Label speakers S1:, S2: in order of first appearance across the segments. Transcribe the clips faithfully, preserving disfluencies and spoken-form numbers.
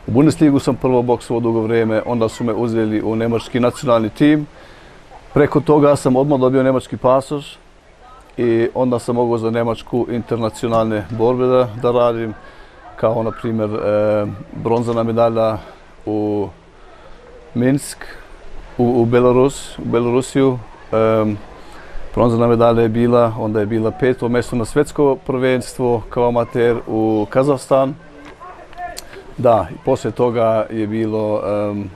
S1: U Bundesligu sam prvo boksovao dugo vrijeme, onda su me uzeli u nemački nacionalni tim. Preko toga sam odmah dobio nemački pasoš i onda sam mogao za nemačku internacionalne borbe da, da radim, kao na primjer e, bronzana medalja u Minsk, u, u, Belarus, u Belorusiju. E, bronzana medalja je bila, onda je bila peto mjesto na svjetsko prvenstvo kao amater u Kazahstan. Da, i poslije toga je bilo um,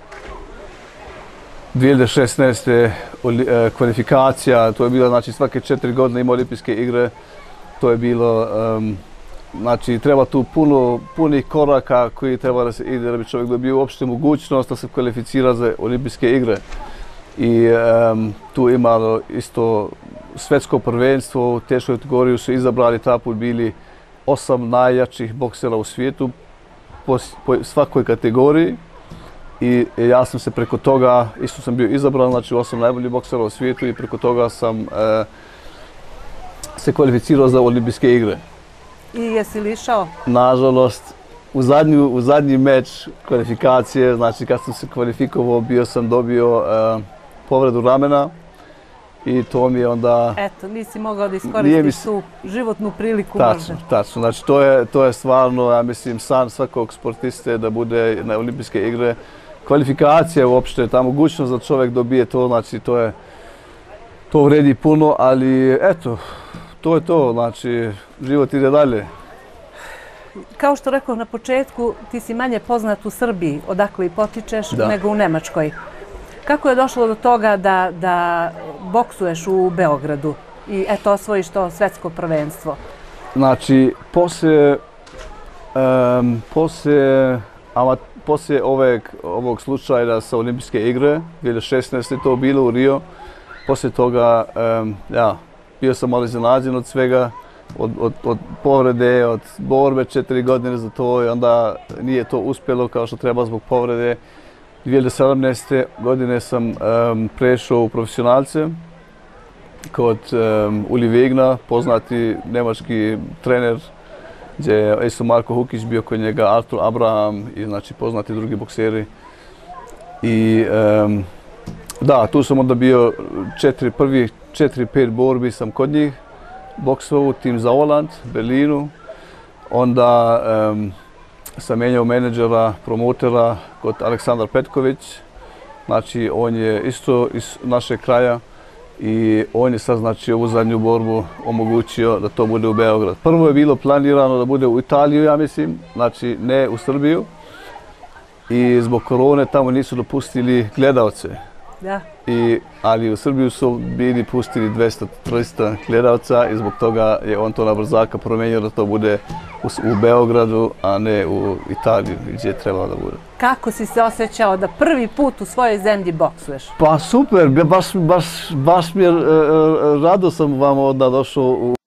S1: dvije hiljade šesnaeste. kvalifikacija, to je bilo, znači svake četiri godine ima olimpijske igre, to je bilo, um, znači treba tu puno, punih koraka koji treba da se ide da bi čovjek dobio uopšte mogućnost da se kvalificira za olimpijske igre. I um, tu imalo isto svjetsko prvenstvo, u teškoj kategoriji su izabrali ta put bili osam najjačih boksera u svijetu po, po svakoj kategoriji. I ja sam se preko toga, isto sam bio izabran, znači osam najboljih boksera u svijetu i preko toga sam e, se kvalificirao za olimpijske igre.
S2: I jesi li išao?
S1: Nažalost, u, zadnju, u zadnji meč kvalifikacije, znači kad sam se kvalifikovao, bio sam dobio e, povredu ramena i to mi je onda...
S2: Eto, nisi mogao da iskoristiš tu životnu priliku možda.
S1: Tačno, tačno. Znači to je, to je stvarno, ja mislim, san svakog sportiste da bude na olimpijske igre. Kvalifikacija uopšte, ta mogućnost da čovjek dobije to, znači to je, to vredi puno, ali eto, to je to, znači život ide dalje.
S2: Kao što rekao na početku, ti si manje poznat u Srbiji, odakle i potičeš, da, nego u Nemačkoj. Kako je došlo do toga da, da boksuješ u Beogradu i eto osvojiš to svjetsko prvenstvo?
S1: Znači, poslije, um, poslije, ama, poslije ovog, ovog slučaja sa olimpijske igre, dvije hiljade šesnaeste. to bilo u Rio, poslije toga, um, ja, bio sam malo iznenađen od svega, od, od, od povrede, od borbe četiri godine za to i onda nije to uspjelo kao što treba zbog povrede. dvije hiljade sedamnaeste. godine sam um, prešao u profesionalce kod um, Uli Wegna, poznati nemački trener, gdje je isto Marko Hukić bio kod njega, Artur Abraham i znači poznati drugi bokseri. I um, da, tu sam onda bio četiri, prvih četiri, pet borbi sam kod njih boksovao, tim za Oland, Berlinu. Onda um, sam menjao menadžera, promotera kod Aleksandar Petković. Znači, on je isto iz našeg kraja i on je sad, znači, ovu zadnju borbu omogućio da to bude u Beograd. Prvo je bilo planirano da bude u Italiju, ja mislim, znači ne u Srbiju. I zbog korone tamo nisu dopustili gledalce.
S2: Da.
S1: I, ali u Srbiju su bili pustili dvesta do trista gledalca i zbog toga je on to na brzaka promijenio da to bude u, u Beogradu, a ne u Italiju gdje je trebalo da bude.
S2: Kako si se osjećao da prvi put u svojoj zemlji boksuješ?
S1: Pa super, baš, baš, baš mi je, rado sam vam onda došao u